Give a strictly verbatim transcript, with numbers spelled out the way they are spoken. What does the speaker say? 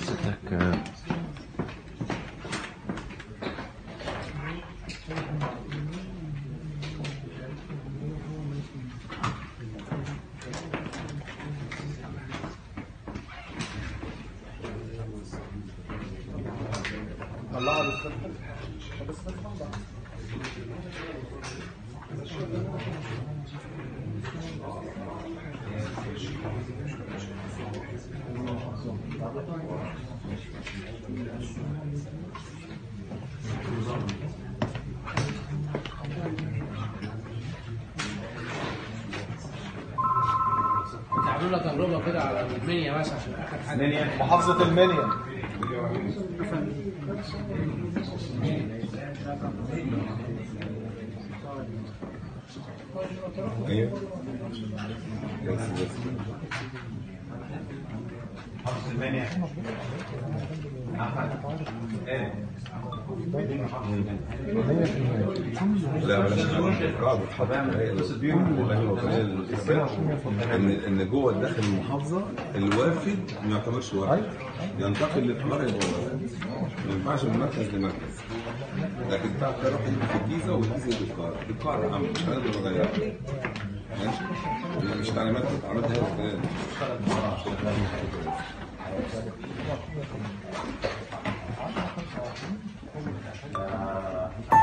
حضرتك طلعها بالفتحة بس فتحة تعملوا لنا تجربه كده على المنيا مثلا عشان اخر حاجه. منيا محافظة المنيا. ايوه بس بس محافظة المنيا. لا بلاش قاعد بتحط ان ان جوه داخل المحافظه الوافد ما يعتبرش وافد، ينتقل للقريه يبقى وافد، ما ينفعش من مركز لمركز، لكن بتاع تروح في الجيزه والجيزه للقاهره، القاهره عامه انا اللي بغيرها ماشي، مش تعليمات عملتها هي